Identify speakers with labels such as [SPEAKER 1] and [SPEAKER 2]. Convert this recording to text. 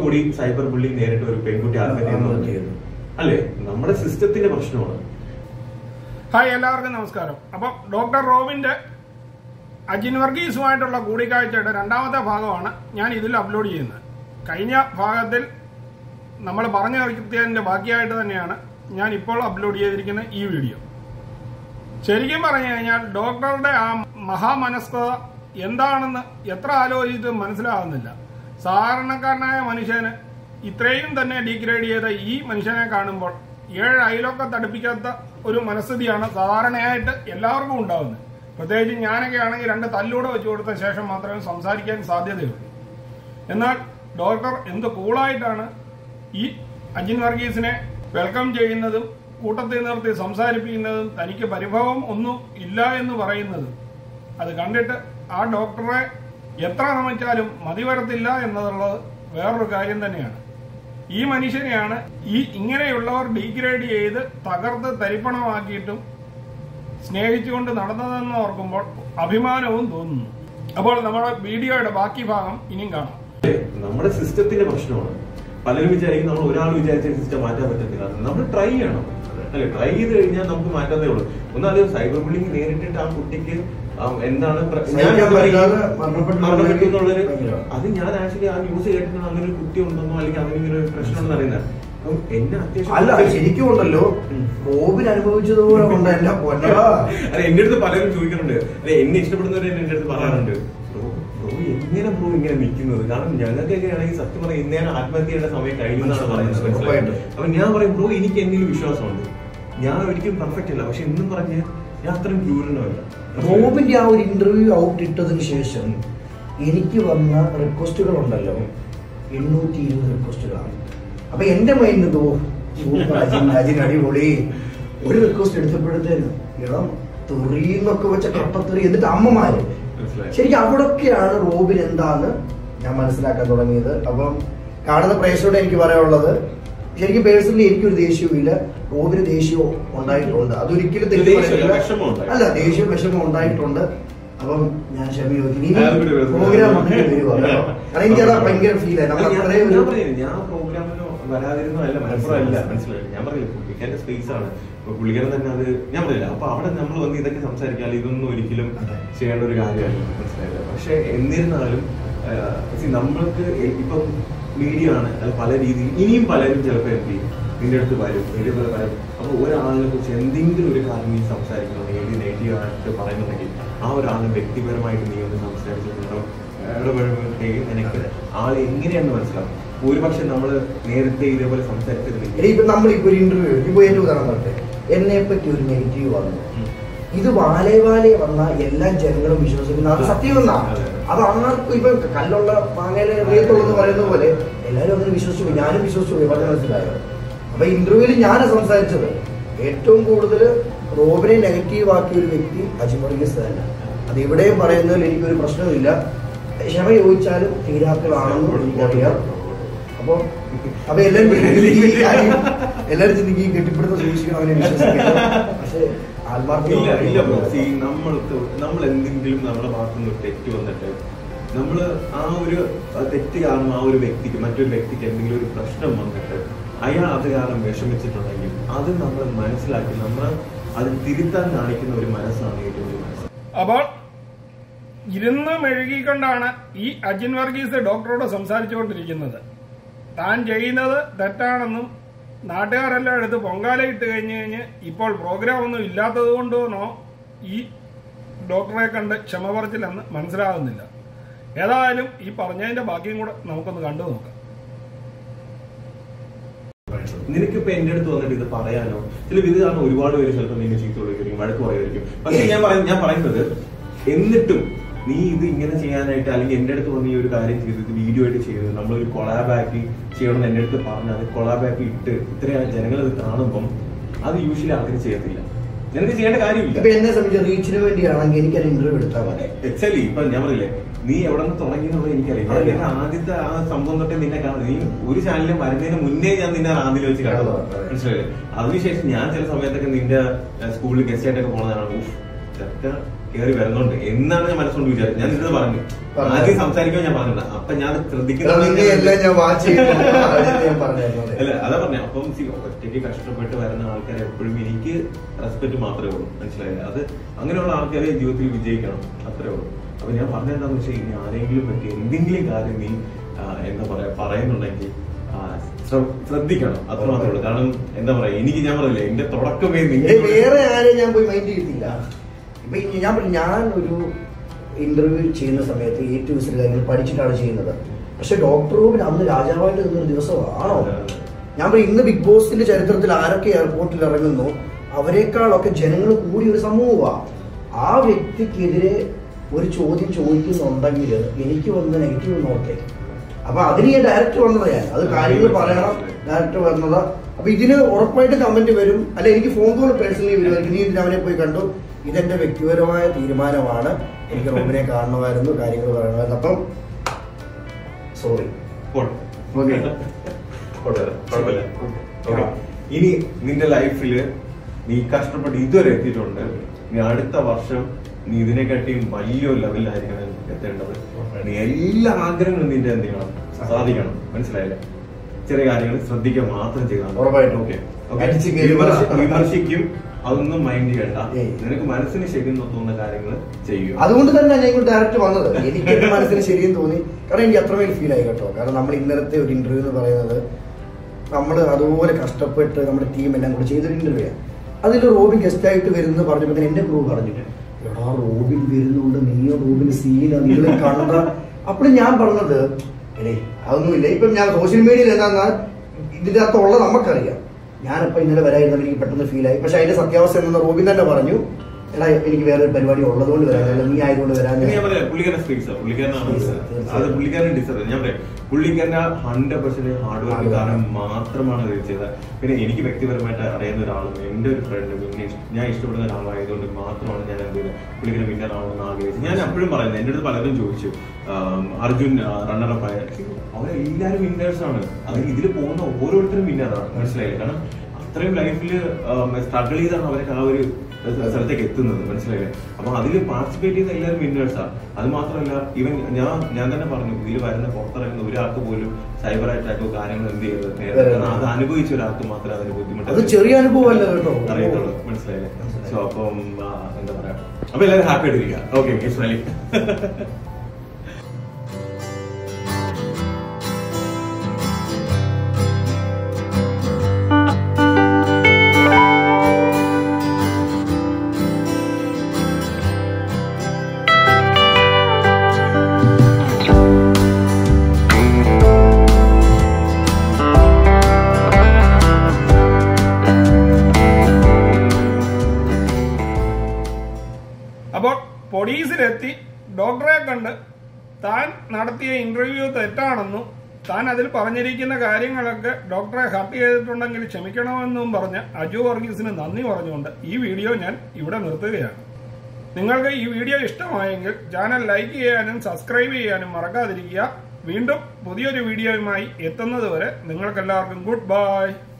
[SPEAKER 1] കൂടി cyber bullying നേരിട്ട് ഒരു പെൺകുട്ടി ആത്മഹത്യ അല്ലേ? നമ്മുടെ സിസ്റ്റത്തിന്റെ പ്രശ്നമാണ്.
[SPEAKER 2] ഹായ്, എല്ലാവർക്കും നമസ്കാരം. അപ്പം ഡോക്ടർ റോബിന്റെ അജിൻ വർഗീസുമായിട്ടുള്ള കൂടിക്കാഴ്ചയുടെ രണ്ടാമത്തെ ഭാഗമാണ് ഞാൻ ഇതിൽ അപ്ലോഡ് ചെയ്യുന്നത്. കഴിഞ്ഞ ഭാഗത്തിൽ നമ്മൾ പറഞ്ഞു നിർത്തിയതിന്റെ ബാക്കിയായിട്ട് തന്നെയാണ് ഞാൻ ഇപ്പോൾ അപ്ലോഡ് ചെയ്തിരിക്കുന്ന ഈ വീഡിയോ. ശരിക്കും പറഞ്ഞു കഴിഞ്ഞാൽ ഡോക്ടറുടെ ആ മഹാമനസ്കത എന്താണെന്ന് എത്ര ആലോചിച്ചിട്ടും മനസ്സിലാകുന്നില്ല. സാധാരണക്കാരനായ മനുഷ്യന് ഇത്രയും തന്നെ ഡീഗ്രേഡ് ചെയ്ത ഈ മനുഷ്യനെ കാണുമ്പോൾ 7 അയലൊക്കെ തടുപ്പിക്കാത്ത ഒരു മനസ്ഥിതിയാണ് സാധാരണയായിട്ട് എല്ലാവർക്കും ഉണ്ടാകുന്നത്. പ്രത്യേകിച്ച് ഞാനൊക്കെ ആണെങ്കിൽ 2 തല്ലൂടെ വെച്ചു കൊടുത്ത ശേഷം മാത്രമേ സംസാരിക്കാൻ സാധ്യതയുള്ളൂ. എന്നാൽ ഡോക്ടർ എന്ത് കൂളായിട്ടാണ് ഈ അജിൻ വർഗീസിനെ വെൽക്കം ചെയ്യുന്നതും കൂട്ടത്തിൽ നിർത്തി സംസാരിപ്പിക്കുന്നതും തനിക്ക് പരിഭവം ഒന്നും ഇല്ല എന്ന് പറയുന്നതും അത് കണ്ടിട്ട് ആ ഡോക്ടറെ എത്ര നമിച്ചാലും മതിവരത്തില്ല എന്നതുള്ളത് വേറൊരു കാര്യം തന്നെയാണ്. ഈ മനുഷ്യനെയാണ് ഇങ്ങനെയുള്ളവർ ഡീഗ്രേഡ് ചെയ്ത് തകർത്ത് തരിപ്പണമാക്കിയിട്ടും സ്നേഹിച്ചുകൊണ്ട് നടന്നതെന്ന് ഓർക്കുമ്പോൾ അഭിമാനവും തോന്നുന്നു. അപ്പോൾ നമ്മുടെ വീഡിയോയുടെ ബാക്കി ഭാഗം ഇനിയും കാണാം.
[SPEAKER 1] നമ്മുടെ സിസ്റ്റത്തിന്റെ പ്രശ്നമാണ്. പലരും വിചാരിക്കും നമ്മൾ ഒരാൾ വിചാരിച്ച സിസ്റ്റം മാറ്റാൻ പറ്റത്തില്ല. നമ്മൾ ട്രൈ ചെയ്യണം അല്ലെ? ട്രൈ ചെയ്ത് കഴിഞ്ഞാൽ നമുക്ക് മാറ്റാത്തേ ഉള്ളൂ. ഒന്നാമത് സൈബർ ബുള്ളിങ് നേരിട്ടിട്ട് ആ കുട്ടിക്ക് എന്താണ് മരണപ്പെട്ടുള്ളൊരു അത് ഞാൻ ആക്ച്വലി ആ ന്യൂസ് കേട്ടിട്ട് അങ്ങനെ ഒരു കുട്ടി ഉണ്ടെന്നോ അല്ലെങ്കിൽ അങ്ങനെ ഒരു പ്രശ്നം ഉണ്ടെന്ന് അറിയുന്നത് എന്നെ അത്യാവശ്യം
[SPEAKER 3] അല്ല ശരിക്കും ഉണ്ടല്ലോ. റോബിൻ അനുഭവിച്ചതുപോലെ കൊണ്ടല്ല.
[SPEAKER 1] അല്ല, എന്റെ അടുത്ത് പലരും ചോദിക്കുന്നുണ്ട്, എന്നെ ഇഷ്ടപ്പെടുന്നവരെ എന്റെ അടുത്ത് പറയാറുണ്ട്, എങ്ങനെ ബ്രോ ഇങ്ങനെ നിൽക്കുന്നത്? കാരണം ഞങ്ങൾക്കൊക്കെ ആണെങ്കിൽ സത്യം പറഞ്ഞാൽ ഇന്നേരം ആത്മഹത്യ ചെയ്യേണ്ട സമയം കഴിഞ്ഞെന്നാണ് പറയുന്നത്. അപ്പൊ ഞാൻ പറയും ബ്രോ എനിക്ക് എന്തെങ്കിലും വിശ്വാസമുണ്ട്, ഞാൻ ഒരിക്കലും പെർഫെക്റ്റ് അല്ല, പക്ഷെ എന്നും പറഞ്ഞ് ഞാൻ അത്രയും ക്രൂരനല്ല.
[SPEAKER 3] റോബിന്റെ ആ ഒരു ഇന്റർവ്യൂ ഔട്ട് ഇട്ടതിന് ശേഷം എനിക്ക് വന്ന റിക്വസ്റ്റുകൾ ഉണ്ടല്ലോ 820 റിക്വസ്റ്റുകളാണ്. അപ്പൊ എന്റെ മൈൻഡ് അജിൻ അടിപൊളി ഒരു റിക്വസ്റ്റ് എടുത്തപ്പോഴത്തേനും ഇളം തെറിന്നൊക്കെ വെച്ച കപ്പത്തെറി. എന്നിട്ട് അമ്മമാര് ശരിക്കും അവിടൊക്കെയാണ് റോബിൻ എന്താന്ന് ഞാൻ മനസ്സിലാക്കാൻ തുടങ്ങിയത്. അപ്പം കാണുന്ന പ്രേക്ഷകരോട് എനിക്ക് പറയാനുള്ളത്, ശരിക്കും പേഴ്സണലി എനിക്കൊരു ദേഷ്യവും ഇല്ല, റോബിന് ദേഷ്യവും ഉണ്ടായിട്ടുണ്ട്. അതൊരിക്കലും അല്ല, ദേഷ്യവും വിഷമവും ഉണ്ടായിട്ടുണ്ട്. അപ്പം ഞാൻ ക്ഷമ ചോദിക്കും. പ്രോഗ്രാം കാരണം എനിക്കതാ ഭയങ്കര ഫീൽ ആയി.
[SPEAKER 1] ഞാൻ പ്രോഗ്രാമിന് വരാതിരുന്നല്ല, മനസ്സിലായില്ല. മനസ്സിലായില്ല, ഞാൻ പറയില്ല, പുള്ളിക്കാരുടെ സ്പേസ് ആണ്, പുള്ളിക്കാരൻ തന്നെ അത് ഞാൻ പറയില്ല. അപ്പൊ അവിടെ നമ്മൾ വന്ന് ഇതൊക്കെ സംസാരിക്കാൻ ഇതൊന്നും ഒരിക്കലും ചെയ്യേണ്ട ഒരു കാര്യമല്ല, മനസ്സിലായില്ല. പക്ഷെ എന്നിരുന്നാലും നമ്മൾക്ക് ഇപ്പം മീഡിയ ആണ്, അത് പല രീതിയിൽ ഇനിയും പലരും ചിലപ്പോൾ നിന്റെ അടുത്ത് വരും, ഇതേപോലെ വരും. അപ്പൊ ഒരാളിനെ കുറിച്ച് എന്തെങ്കിലും ഒരു കാര്യം നീ സംസാരിക്കണമെങ്കിൽ നെഗറ്റീവ് ആയിട്ട് പറയുന്നുണ്ടെങ്കിൽ ആ ഒരാളിനെ വ്യക്തിപരമായിട്ട് നീ ഒന്ന് സംസാരിച്ചിട്ടുണ്ടോ ഇടപെടുമ്പോഴത്തേക്ക് നിനക്ക് ആള് എങ്ങനെയാണെന്ന് മനസ്സിലാവും. ഒരുപക്ഷെ നമ്മള് നേരത്തെ ഇതേപോലെ സംസാരിച്ചിരുന്നെങ്കിൽ
[SPEAKER 3] ഇപ്പൊ നമ്മളിപ്പോ ഒരു ഇന്റർവ്യൂ ഇപ്പൊ എന്റെ ഉദാഹരണം പറഞ്ഞെ എന്നെ പറ്റി ഒരു നെഗറ്റീവ് വന്നു, ഇത് വാലേ വന്ന എല്ലാ ജനങ്ങളും വിശ്വസിക്കുന്ന അത് സത്യമെന്നാ. അത് ആർക്കും ഇപ്പൊ കല്ലുള്ള മാങ്ങയിലെ എറിയത്തുള്ളൂ പറയുന്ന പോലെ എല്ലാവരും അങ്ങനെ വിശ്വസിച്ചു, ഞാനും വിശ്വസിച്ചു പോയി. പറഞ്ഞ മനസ്സിലായോ? അപ്പൊ ഇന്റർവ്യൂവിൽ ഞാൻ സംസാരിച്ചത് ഏറ്റവും കൂടുതൽ റോബിനെ നെഗറ്റീവ് ആക്കിയ ഒരു വ്യക്തി അജിൻ വർഗീസ് തന്നെ. അത് എവിടെയും പറയുന്നതിൽ എനിക്കൊരു പ്രശ്നമില്ല. ക്ഷമ ചോദിച്ചാലും തീരാക്കളാണെന്നും എനിക്കറിയാം. അപ്പൊ എല്ലാരും ചിന്തിക്കും കെട്ടിപ്പിടുത്ത സൂക്ഷിക്കണം, അവനെ വിശ്വസിക്കണം. പക്ഷെ
[SPEAKER 1] നമ്മൾ എന്തെങ്കിലും നമ്മുടെ ഭാഗത്തുനിന്ന് ഒരു തെറ്റ് വന്നിട്ട് നമ്മള് ആ ഒരു തെറ്റ് കാരണം ആ ഒരു വ്യക്തിക്ക് മറ്റൊരു വ്യക്തിക്ക് എന്തെങ്കിലും ഒരു പ്രശ്നം വന്നിട്ട് അയാൾ അത് കാരണം വിഷമിച്ചിട്ടുണ്ടെങ്കിൽ അത് നമ്മൾ മനസ്സിലാക്കി നമ്മൾ അത് തിരുത്താൻ കാണിക്കുന്ന ഒരു മനസ്സാണ് ഏറ്റവും വലിയ മനസ്സ്.
[SPEAKER 2] അപ്പോൾ ഇരുന്ന് മെഴുകിക്കൊണ്ടാണ് ഈ അജിൻ വർഗീസ് ഡോക്ടറോട് സംസാരിച്ചുകൊണ്ടിരിക്കുന്നത്. താൻ ചെയ്യുന്നത് തെറ്റാണെന്നും നാട്ടുകാരെല്ലാം എടുത്ത് പൊങ്കാലയിട്ട് കഴിഞ്ഞ് ഇപ്പോൾ പ്രോഗ്രാം ഒന്നും ഇല്ലാത്തത് കൊണ്ടോന്നോ ഈ ഡോക്ടറെ കണ്ട് ക്ഷമ പറച്ചില്ലെന്ന് മനസ്സിലാകുന്നില്ല. ഏതായാലും ഈ പറഞ്ഞതിന്റെ ബാക്കിയും കൂടെ നമുക്കൊന്ന് കണ്ടു നോക്കാം.
[SPEAKER 1] നിനക്കിപ്പോ എന്റെ അടുത്ത് വന്നിട്ട് ഇത് പറയാനോ ചിലപ്പോൾ ഇത് കാരണം ഒരുപാട് പേര് ചിലപ്പോൾ നിന്നെ ചീത്ത വിളിക്കും, വഴക്ക് പറയുമായിരിക്കും. പക്ഷെ ഞാൻ പറയുന്നത് എന്നിട്ടും നീ ഇത് ഇങ്ങനെ ചെയ്യാനായിട്ട് അല്ലെങ്കിൽ എന്റെ അടുത്ത് വന്ന് ഈ ഒരു കാര്യം ചെയ്തത് വീഡിയോ ആയിട്ട് ചെയ്തത് നമ്മളൊരു കൊളാബാക്കി ചെയ്യണമെന്ന് എന്റെ അടുത്ത് പറഞ്ഞാൽ അത് കൊളാബാക്കി ഇട്ട് ഇത്രയും ജനങ്ങൾ ഇത് കാണുമ്പം അത് യൂഷ്വലി ആൾക്കാർ ചെയ്യത്തില്ല. നിനക്ക് ചെയ്യേണ്ട കാര്യമില്ല.
[SPEAKER 3] എന്നെ സംബന്ധിച്ച് റീച്ചിന് വേണ്ടിയാണെങ്കിൽ എനിക്ക് ഇന്റർവ്യൂ എടുത്താൽ മതി.
[SPEAKER 1] എക്സാക്ട്ലി. ഇപ്പൊ ഞാൻ പറയില്ലേ, നീ എവിടെ നിന്ന് തുടങ്ങിയെന്നുള്ളത് എനിക്കറിയാം. ആദ്യത്തെ ആ സംഭവം തൊട്ടേ നിന്നെ കാണുന്നത്, നീ ഒരു ചാനലിൽ വരുന്നതിന് മുന്നേ ഞാൻ നിന്നെ റാന്നിൽ വെച്ച് കാണുന്നത്, മനസ്സിലായില്ലേ? അതിനുശേഷം ഞാൻ ചില സമയത്തൊക്കെ നിന്റെ സ്കൂളിൽ ഗസ്റ്റ് ആയിട്ടൊക്കെ പോണതാണ്. ചെറുക്ക കയറി വരുന്നുണ്ട് എന്നാണ് ഞാൻ മനസ്സുകൊണ്ട് വിചാരിച്ചത്. ഞാൻ ഇത് പറഞ്ഞു ആദ്യം സംസാരിക്കാൻ ഞാൻ പറഞ്ഞില്ല. അപ്പൊ ഞാൻ ശ്രദ്ധിക്കുന്നത് അല്ല അതാ പറഞ്ഞ. അപ്പം ഒറ്റയ്ക്ക് കഷ്ടപ്പെട്ട് വരുന്ന ആൾക്കാരെ എപ്പോഴും എനിക്ക് റെസ്പെക്ട് മാത്രമേ ഉള്ളൂ, മനസ്സിലായില്ല. അത് അങ്ങനെയുള്ള ആൾക്കാരെ ജീവിതത്തിൽ വിജയിക്കണം, അത്രേ ഉള്ളൂ. അപ്പൊ ഞാൻ പറഞ്ഞെന്താന്ന് വെച്ചാൽ ഇനി ആരെങ്കിലും പറ്റി എന്തെങ്കിലും കാര്യം നീ എന്താ പറയാ പറയുന്നുണ്ടെങ്കിൽ ശ്രദ്ധിക്കണം, അത്ര മാത്രമേ ഉള്ളൂ. കാരണം എന്താ പറയാ, എനിക്ക് ഞാൻ പറയില്ല എന്റെ തുടക്കമേ
[SPEAKER 3] വേറെ ആരെയും ഞാൻ പോയി മൈൻഡ് ചെയ്തില്ല. ഇപ്പൊ ഞാൻ ഒരു ഇന്റർവ്യൂ ചെയ്യുന്ന സമയത്ത് ഏറ്റവും കാര്യങ്ങൾ പഠിച്ചിട്ടാണ് ചെയ്യുന്നത്. പക്ഷെ ഡോക്ടർ റോബിൻ അന്ന് രാജാവായിട്ട് നിന്നൊരു ദിവസമാണോ? ഞാൻ പറയും ഇന്ന് ബിഗ് ബോസിന്റെ ചരിത്രത്തിൽ ആരൊക്കെ എയർപോർട്ടിൽ ഇറങ്ങുന്നു അവരെക്കാളൊക്കെ ജനങ്ങൾ കൂടി ഒരു സമൂഹമാണ്. ആ വ്യക്തിക്കെതിരെ ഒരു ചോദ്യം ചോദിക്കുന്നുണ്ടെങ്കിൽ എനിക്ക് വന്ന് നെഗറ്റീവ് നോക്കേ. അപ്പൊ അതിന് ഞാൻ ഡയറക്റ്റ് വന്നത്, ഞാൻ അത് കാര്യങ്ങൾ പറയണം, ഡയറക്റ്റ് വന്നത്. അപ്പൊ ഇതിന് ഉറപ്പായിട്ട് കമന്റ് വരും, അല്ലെ എനിക്ക് ഫോൺ കോൾ പേഴ്സണലി വരുമായിരിക്കും. നീ ഇതിന് അവനെ പോയി കണ്ടു, ഇതെന്റെ വ്യക്തിപരമായ തീരുമാനമാണ്, എനിക്ക് റോബിനെ കാണണമായിരുന്നു, കാര്യങ്ങൾ പറയണമായിരുന്നു. അപ്പം സോറി.
[SPEAKER 1] ഇനി നിന്റെ ലൈഫില് നീ കഷ്ടപ്പെട്ട് ഇതുവരെ എത്തിയിട്ടുണ്ട്. നീ അടുത്ത വർഷം നീ ഇതിനെക്കാട്ടിയും വലിയൊരു ലെവലിലായിരിക്കണം എത്തേണ്ടത്. നീ എല്ലാ ആഗ്രഹങ്ങളും നിന്റെ എന്ത് ചെയ്യണം, സാധിക്കണം, മനസ്സിലായില്ലേ? ചെറിയ കാര്യങ്ങൾ ശ്രദ്ധിക്കാൻ മാത്രം ചെയ്താൽ വിമർശിക്കും, അതൊന്നും മൈൻഡ് ചെയ്യണ്ട. നിനക്ക് മനസ്സിന് ശരിയെന്ന് തോന്നുന്ന കാര്യങ്ങൾ ചെയ്യുക.
[SPEAKER 3] അതുകൊണ്ട് തന്നെ ഞാൻ ഡയറക്റ്റ് വന്നത്. എനിക്ക് എന്റെ മനസ്സിന് ശരിയെന്ന് തോന്നി, കാരണം എനിക്ക് അത്രമേൽ ഫീൽ ആയി കേട്ടോ. കാരണം നമ്മൾ ഇന്നലത്തെ ഒരു ഇന്റർവ്യൂ എന്ന് പറയുന്നത് നമ്മൾ അതുപോലെ കഷ്ടപ്പെട്ട് നമ്മുടെ ടീം എല്ലാം കൂടെ ചെയ്തൊരു ഇന്റർവ്യൂ ആണ്. അതിൽ റോബിൻ ഗസ്റ്റ് ആയിട്ട് വരുന്നു പറഞ്ഞപ്പോൾ എന്റെ ക്രൂ പറഞ്ഞു, എടാ റോബിൻ വരുന്നുണ്ട്, നീയോ റോബിൻ സീന നിങ്ങൾ കണ്ട. അപ്പോഴും ഞാൻ പറഞ്ഞത് അതൊന്നുമില്ല. ഇപ്പം ഞാൻ സോഷ്യൽ മീഡിയയിൽ എന്താ ഇതിന്റെ അകത്തുള്ളത് നമുക്കറിയാം. ഞാനിപ്പോ ഇന്നലെ വരായിരുന്നു, എനിക്ക് പെട്ടെന്ന് ഫീൽ ആയി. പക്ഷെ അതിന്റെ സത്യാവസ്ഥ എന്ന് റോബിൻ തന്നെ പറഞ്ഞു, എടാ എനിക്ക് വേറൊരു പരിപാടി ഉള്ളതുകൊണ്ട് വരാൻ, നീ ആയതുകൊണ്ട് വരാൻ.
[SPEAKER 1] പുള്ളിക്കാരന്റെ 100% ഹാർഡ് വർക്ക് കാരണം മാത്രമാണ് ഇത് ചെയ്തത്. പിന്നെ എനിക്ക് വ്യക്തിപരമായിട്ട് അറിയുന്ന ഒരാളും എന്റെ ഒരു ഫ്രണ്ടും പിന്നെ ഞാൻ ഇഷ്ടപ്പെടുന്ന ഒരാളായതുകൊണ്ട് മാത്രമാണ് ഞാൻ എന്ത് ചെയ്തത് പുള്ളിക്കാരൻ വിന്നർ ആവണമെന്ന് ആഗ്രഹിച്ചത്. ഞാൻ എപ്പോഴും പറയുന്നത്, എന്റെ അടുത്ത് പലരും ചോദിച്ചു അർജുൻ റണ്ണറപ്പ് ആയ, അവരെല്ലാരും വിന്നേഴ്സ് ആണ്. അത് ഇതിൽ പോകുന്ന ഓരോരുത്തരും വിന്നറാണ്, മനസ്സിലായില്ലേ? കാരണം അത്രയും ലൈഫില് സ്ട്രഗിൾ ചെയ്താണ് അവരൊക്കെ ആ ഒരു സ്ഥലത്തേക്ക് എത്തുന്നത്, മനസ്സിലായില്ലേ? അപ്പൊ അതിൽ പാർട്ടിസിപ്പേറ്റ് ചെയ്ത എല്ലാവരും വിന്നേഴ്സാണ്. അത് മാത്രമല്ല, ഈവൻ ഞാൻ തന്നെ പറഞ്ഞു, ഇതിൽ വരുന്ന പുറത്തിറങ്ങുന്ന ഒരാൾക്ക് പോലും സൈബർ അറ്റാക്കോ കാര്യങ്ങൾ എന്ത് ചെയ്തത്, കാരണം അത് അനുഭവിച്ച ഒരാൾക്ക് മാത്രമേ അതിന് ബുദ്ധിമുട്ട്
[SPEAKER 3] ചെറിയ അനുഭവമല്ല കേട്ടോ
[SPEAKER 1] അറിയത്തുള്ളൂ, മനസ്സിലായില്ലേ? സോ അപ്പം എന്താ പറയാ, അപ്പൊ എല്ലാവരും ഹാപ്പി ആയിട്ടിരിക്കുക. Okay, Israeli.
[SPEAKER 2] അപ്പോൾ പോലീസിലെത്തി ഡോക്ടറെ കണ്ട് താൻ നടത്തിയ ഇന്റർവ്യൂ തെറ്റാണെന്നും താൻ അതിൽ പറഞ്ഞിരിക്കുന്ന കാര്യങ്ങളൊക്കെ ഡോക്ടറെ ഹർട്ട് ചെയ്തിട്ടുണ്ടെങ്കിൽ ക്ഷമിക്കണമെന്നും പറഞ്ഞ് അജു വർഗീസിന് നന്ദി പറഞ്ഞുകൊണ്ട് ഈ വീഡിയോ ഞാൻ ഇവിടെ നിർത്തുകയാണ്. നിങ്ങൾക്ക് ഈ വീഡിയോ ഇഷ്ടമായെങ്കിൽ ചാനൽ ലൈക്ക് ചെയ്യാനും സബ്സ്ക്രൈബ് ചെയ്യാനും മറക്കാതിരിക്കുക. വീണ്ടും പുതിയൊരു വീഡിയോയുമായി എത്തുന്നത് വരെ നിങ്ങൾക്കെല്ലാവർക്കും ഗുഡ് ബൈ.